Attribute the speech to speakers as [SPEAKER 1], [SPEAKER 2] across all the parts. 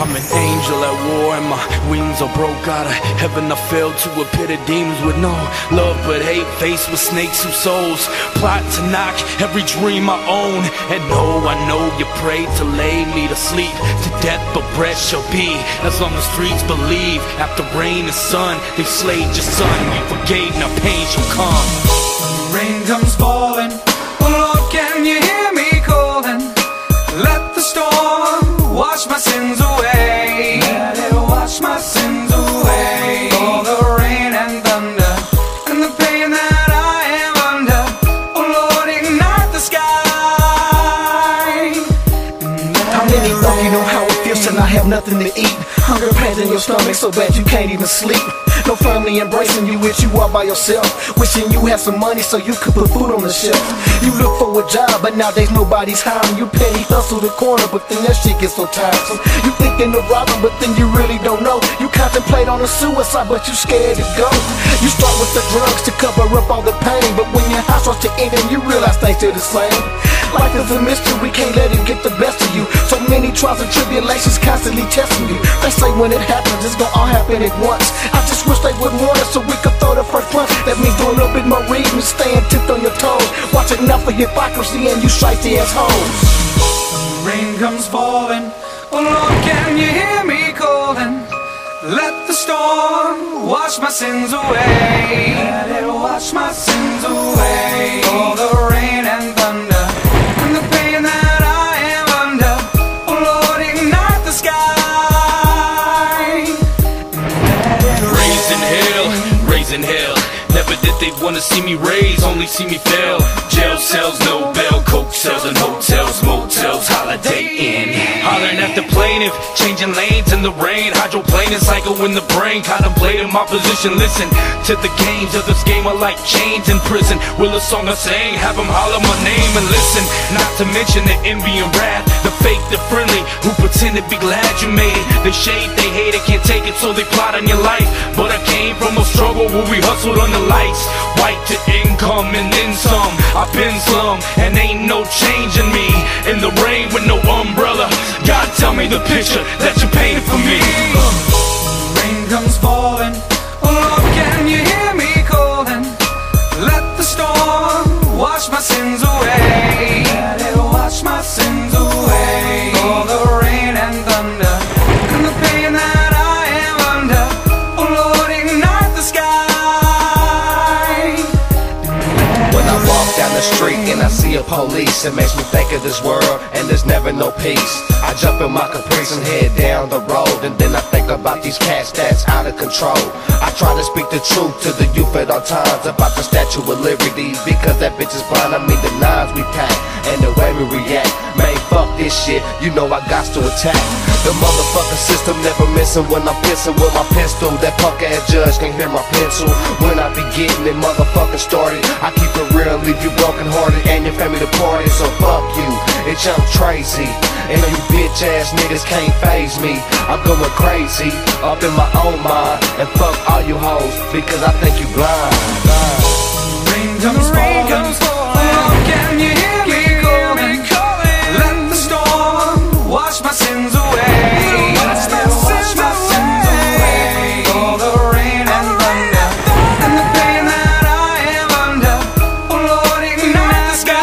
[SPEAKER 1] I'm an angel at war and my wings are broke. Out of heaven I fell to a pit of demons with no love but hate, faced with snakes whose souls plot to knock every dream I own. And no, I know you prayed to lay me to sleep, to death but breath shall be, as long as streets believe. After rain and sun, they slayed your son. You forgave, now pain shall come.
[SPEAKER 2] Rain comes falling, oh Lord, can you hear me calling? Let the storm wash my sins away. Let it wash my sins away. All the rain and thunder and the pain that I am under, oh Lord, ignite the sky.
[SPEAKER 3] How many of you know how it feels to not have nothing to eat? Hunger pains in your stomach so bad you can't even sleep. No family embracing you if you are by yourself. Wishing you had some money so you could put food on the shelf. You look for a job but nowadays nobody's hiring. You petty hustle the corner but then that shit gets so tiresome. You thinking of robbing but then you really don't know. You contemplate on a suicide but you scared to go. You start with the drugs to cover up all the pain, but when your house starts to end and you realize things still the same. Life is a mystery, can't let it get the best of you. So many trials and tribulations constantly testing you. They say when it happens, it's gonna all happen at once. I just wish they would warn us so we could throw the first punch. That means do a little bit more reading, staying tipped on your toes. Watch enough of hypocrisy and you shiesty assholes.
[SPEAKER 2] Rain comes falling, oh Lord, can you hear me calling? Let the storm wash my sins away. Let it wash my sins away. All the rain and thunder and the pain that I am under, oh Lord, ignite the sky.
[SPEAKER 1] Raising hell. Never did they wanna see me raise, only see me fail. Jail cells, no bail, coke cells and hotels, motels, Holiday Inn. Hollering at the plaintiff, changing lanes in the rain, hydroplaning cycle in the brain, contemplating my position. Listen to the games of this game are like chains in prison. Will a song I sing, have them holler my name and listen. Not to mention the envy and wrath, the fake, the friendly, who pretend to be glad you made it. They shade, they hate it, can't take it, so they plot on your life. But I came from a struggle where we hustled on the lights, white to income and then some. I've been slum and ain't no change in me. In the rain with no umbrella, God tell me the picture that you painted for me.
[SPEAKER 2] Rain comes falling, oh Lord, can you hear me calling? Let the storm wash my sins away. Let it wash my sins away. All the rain and thunder and the pain that I am under, oh Lord, ignite the sky.
[SPEAKER 4] When I walk down the street and I see a police, it makes me think of this world and there's never no peace. I jump in my Caprice and head down the road, and then I think about these cats that's out of control. I try to speak the truth to the youth at all times about the Statue of Liberty, because that bitch is blind. I mean the knives we pack and the way we react. Man, fuck this shit, you know I got to attack. The motherfucking system never missing when I'm pissing with my pistol. That punk ass judge can hear my pencil when I be getting it motherfucking started. I keep it real, leave you broken hearted and your family to party. So fuck you, it's Young Tracy, and you bitch ass niggas can't faze me. I'm going crazy, up in my own mind, and fuck all you hoes because I think you blind.
[SPEAKER 2] Rain comes falling, oh, can you hear me calling? Let the storm wash my sins away. Wash my sins away. All the rain and thunder and the pain that I am under, oh Lord, ignite the sky.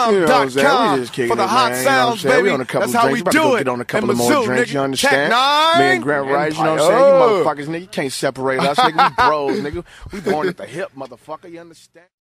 [SPEAKER 5] TechNine.com
[SPEAKER 6] We just kicking
[SPEAKER 5] for the
[SPEAKER 6] it,
[SPEAKER 5] hot
[SPEAKER 6] man.
[SPEAKER 5] sounds,
[SPEAKER 6] You know what I'm saying?
[SPEAKER 5] baby.
[SPEAKER 6] We on a couple
[SPEAKER 5] That's
[SPEAKER 6] of
[SPEAKER 5] how
[SPEAKER 6] drinks.
[SPEAKER 5] we
[SPEAKER 6] About to
[SPEAKER 5] do
[SPEAKER 6] go
[SPEAKER 5] it.
[SPEAKER 6] get on a couple
[SPEAKER 5] In
[SPEAKER 6] of more
[SPEAKER 5] Mizzou,
[SPEAKER 6] drinks,
[SPEAKER 5] nigga.
[SPEAKER 6] you understand?
[SPEAKER 5] Tech-Nine.
[SPEAKER 6] Me and Grant Rice, you know what I'm saying? You motherfuckers, nigga, you can't separate us, nigga. We bros, nigga. We born at the hip, motherfucker, you understand?